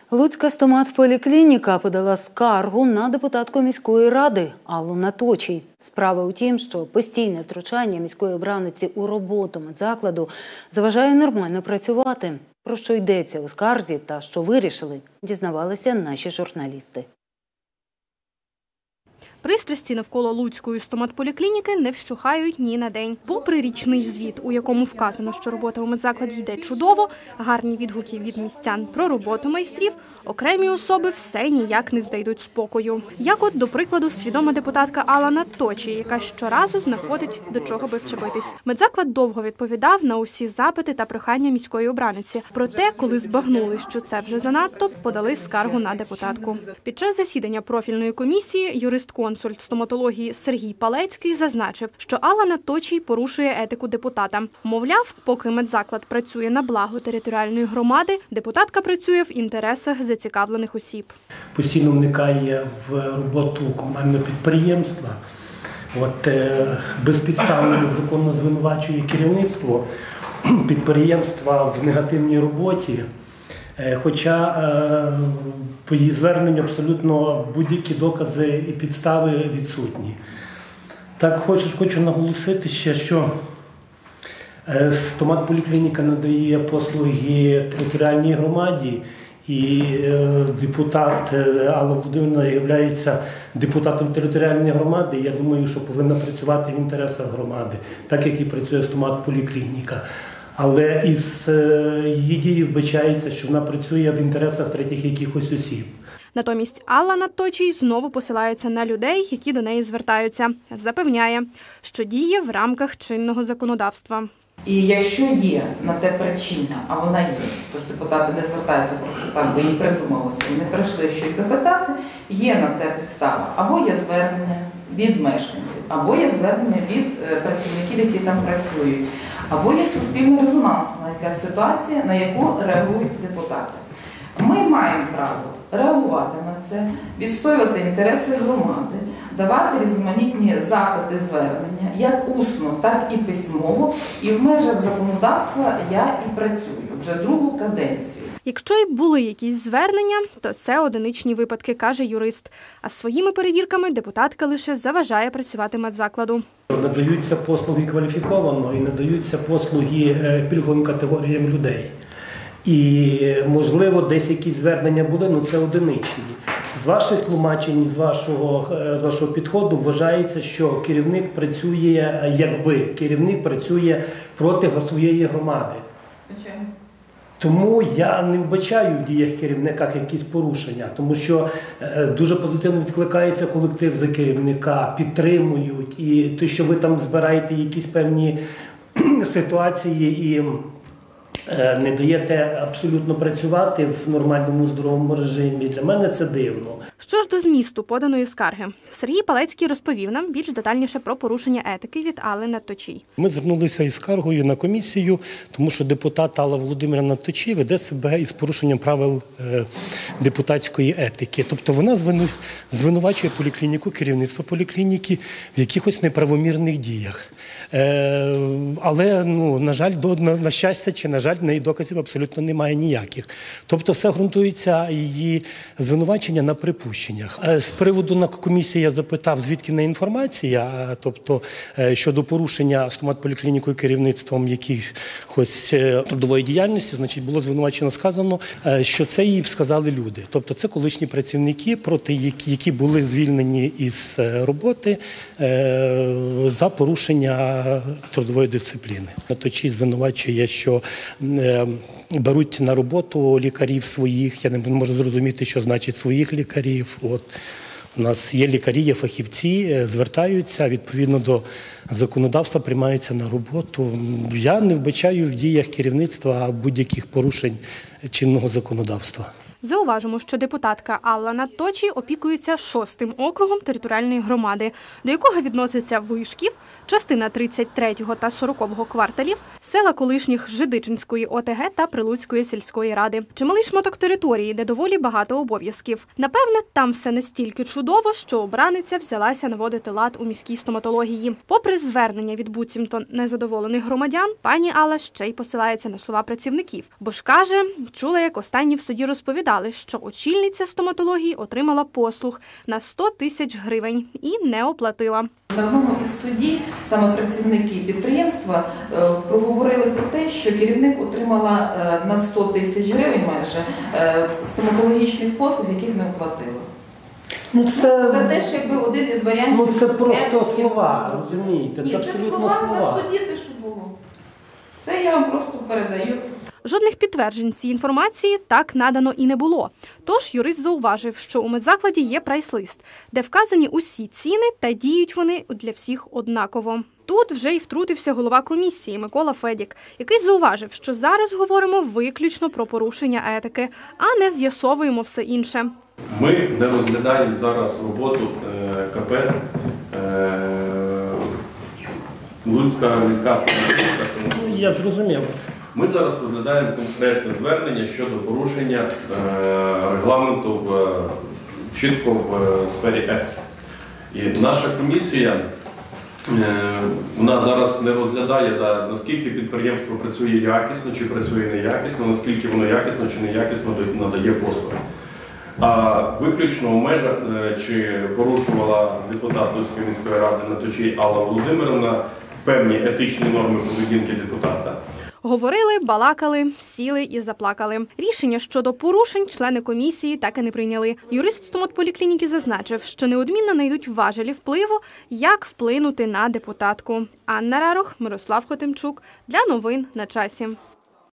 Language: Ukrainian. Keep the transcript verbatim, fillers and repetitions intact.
Луцька стоматполіклініка подала скаргу на депутатку міської ради Аллу Наточій. Справа у тім, що постійне втручання міської обраниці у роботу медзакладу заважає нормально працювати. Про що йдеться у скарзі та що вирішили, дізнавалися наші журналісти. Пристрасті навколо Луцької стоматполіклініки не вщухають ні на день. Попри річний звіт, у якому вказано, що робота у медзакладі йде чудово, гарні відгуки від містян про роботу майстрів, окремі особи все ніяк не знайдуть спокою. Як от, до прикладу, свідома депутатка Алла Наточій, яка щоразу знаходить, до чого би вчепитись. Медзаклад довго відповідав на усі запити та прохання міської обраниці. Проте, коли збагнули, що це вже занадто, подали скаргу на депутатку. Під час засідання профільної комісії юрист-консульт стоматології Сергій Палецький зазначив, що Алла Наточій порушує етику депутата. Мовляв, поки медзаклад працює на благо територіальної громади, депутатка працює в інтересах зацікавлених осіб. Постійно вникає в роботу комунального підприємства. От, безпідставно незаконно звинувачує керівництво підприємства в негативній роботі. Хоча по її зверненню абсолютно будь-які докази і підстави відсутні. Так хочу, хочу наголосити ще, що стоматполіклініка надає послуги територіальній громаді, і депутат Алла Володимирівна є депутатом територіальної громади. Я думаю, що повинна працювати в інтересах громади, так як і працює стоматполіклініка. Але із її дії вбачається, що вона працює в інтересах третіх якихось осіб. Натомість Алла Наточій знову посилається на людей, які до неї звертаються. Запевняє, що діє в рамках чинного законодавства. І якщо є на те причина, а вона є, тож депутати не звертаються просто так, бо їм придумалося, вони прийшли щось запитати, є на те підстава. Або є звернення від мешканців, або є звернення від працівників, які там працюють, або є суспільно резонансна якась ситуація, на яку реагують депутати. Ми маємо право реагувати на це, відстоювати інтереси громади, давати різноманітні запити, звернення, як усно, так і письмово. І в межах законодавства я і працюю вже другу каденцію. Якщо й були якісь звернення, то це одиничні випадки, каже юрист. А своїми перевірками депутатка лише заважає працювати медзакладу. Надаються послуги кваліфіковано і надаються послуги пільговим категоріям людей. І, можливо, десь якісь звернення були, але це одиничні. З ваших тлумачень, з вашого, з вашого підходу вважається, що керівник працює, якби керівник працює проти своєї громади. Звичайно. Тому я не вбачаю в діях керівника якісь порушення, тому що дуже позитивно відкликається колектив за керівника, підтримують. І те, що ви там збираєте якісь певні ситуації і не даєте абсолютно працювати в нормальному здоровому режимі, для мене це дивно. Що ж до змісту поданої скарги? Сергій Палецький розповів нам більш детальніше про порушення етики від Алли Наточій. Ми звернулися із скаргою на комісію, тому що депутат Алла Володимирівна Наточій веде себе із порушенням правил депутатської етики. Тобто вона звинувачує поліклініку, керівництво поліклініки в якихось неправомірних діях. Але, ну, на жаль, до, на, на щастя чи, на жаль, в неї доказів абсолютно немає ніяких. Тобто все ґрунтується її звинувачення на припущеннях. З приводу на комісії я запитав, звідки в неї інформація, тобто щодо порушення стоматполіклінікою керівництвом якихось трудової діяльності, значить було звинувачено, сказано, що це їй сказали люди. Тобто це колишні працівники, проти які, які були звільнені із роботи за порушення трудової дисципліни. Наточій звинувачує, що беруть на роботу лікарів своїх, я не можу зрозуміти, що значить своїх лікарів. От. У нас є лікарі, є фахівці, звертаються, відповідно до законодавства приймаються на роботу. Я не вбачаю в діях керівництва будь-яких порушень чинного законодавства. Зауважимо, що депутатка Алла Наточій опікується шостим округом територіальної громади, до якого відноситься Вишків, частина тридцять третього та сорокового кварталів, села колишніх Жидичинської ОТГ та Прилуцької сільської ради. Чималий шматок території, де доволі багато обов'язків. Напевне, там все настільки чудово, що обраниця взялася наводити лад у міській стоматології. Попри звернення від буцімто незадоволених громадян, пані Алла ще й посилається на слова працівників. Бо ж каже, чула, як останні в суді розповідали, сказали, що очільниця стоматології отримала послуг на сто тисяч гривень і не оплатила. На одному із судів саме працівники підприємства е, проговорили про те, що керівник отримала е, на сто тисяч гривень майже е, стоматологічних послуг, яких не оплатила. Ну це, Це теж якби один із варіантів. ну, це просто етики, слова, можна розумієте? Ні, Це це абсолютно слова на слова. суді, те, що було. Це я вам просто передаю. Жодних підтверджень цієї інформації так надано і не було. Тож юрист зауважив, що у медзакладі є прайс-лист, де вказані усі ціни та діють вони для всіх однаково. Тут вже й втрутився голова комісії Микола Федік, який зауважив, що зараз говоримо виключно про порушення етики, а не з'ясовуємо все інше. Ми не розглядаємо зараз роботу е, КП е, Луцька міська поліклініка. Ну, я зрозумів вас. Ми зараз розглядаємо конкретне звернення щодо порушення е, регламенту в, чітко в е, сфері етики. І наша комісія е, вона зараз не розглядає, да, наскільки підприємство працює якісно, чи працює неякісно, наскільки воно якісно чи неякісно надає послуги. А виключно в межах, е, чи порушувала депутат Луцької міської ради Наточій Алла Володимирівна певні етичні норми поведінки депутата. Говорили, балакали, сіли і заплакали. Рішення щодо порушень члени комісії так і не прийняли. Юрист стоматполіклініки зазначив, що неодмінно знайдуть важелі впливу, як вплинути на депутатку. Анна Рарох, Мирослав Хотимчук. Для новин на часі.